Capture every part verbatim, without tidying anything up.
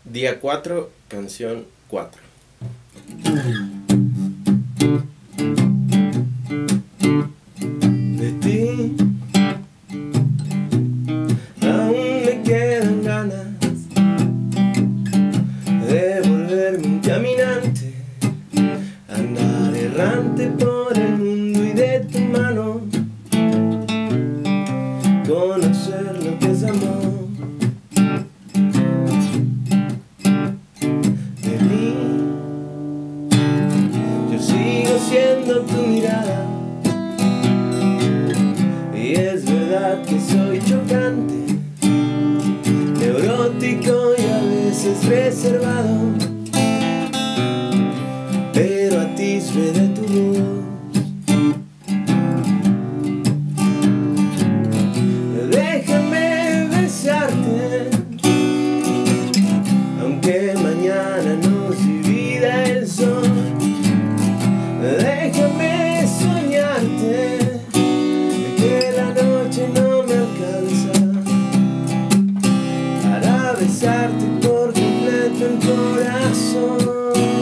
Día cuatro, canción cuatro. De ti aún me quedan ganas de volverme un caminante, andar errante por el mundo y de tu mano conocer lo que es amor. De mí yo sigo siendo tu mirada, y es verdad que soy chocante, neurótico y a veces reservado, pero atisbe de tu voz. Déjame besarte, aunque mañana nos divida el sol. Déjame soñarte, que la noche no me alcanza para besarte por completo el corazón.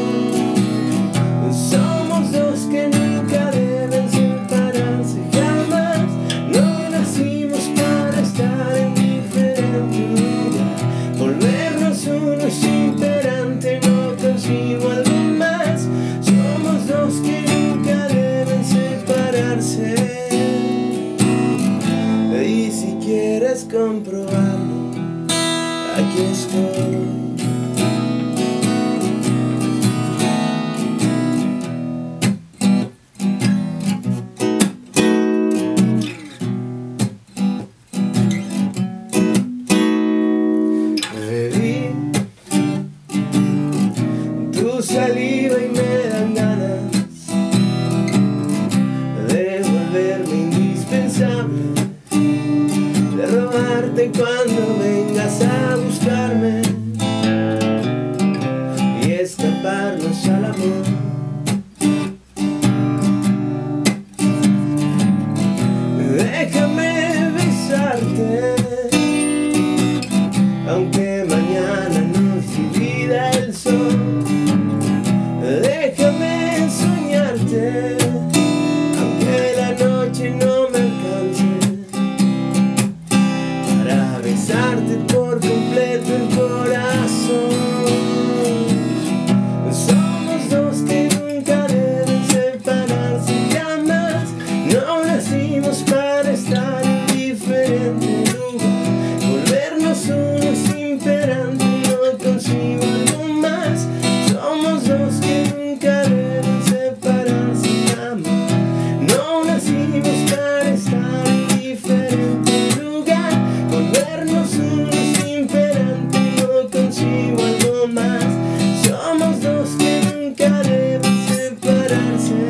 Somos dos que nunca deben separarse jamás. No nacimos para estar en diferente lugar. Volvernos uno es imperante, no consigo algo más. Somos dos que nunca deben separarse. Y si quieres comprobarlo, aquí estoy. Bebí tu saliva y me dan ganas de volverme indispensable, de robarte cuando vengas a buscarme y escaparnos al amor. Déjame besarte, aunque mañana nos divida el sol. Déjame soñarte, aunque la noche no me alcance para besarte por completo el corazón. Somos dos que nunca deben separarse jamás. No nacimos para estar en diferente lugar. Volvernos uno es imperante, no consigo algo más. Somos dos que nunca deben separarse jamás. No nacimos para estar en diferente lugar. Volvernos uno es imperante, no consigo algo más. Somos dos que nunca deben separarse.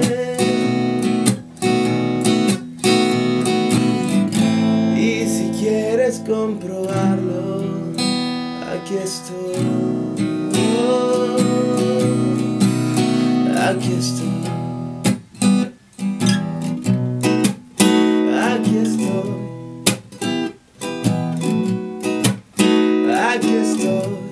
Y si quieres comprobarlo, aquí estoy. Aquí estoy. Aquí estoy. Aquí estoy.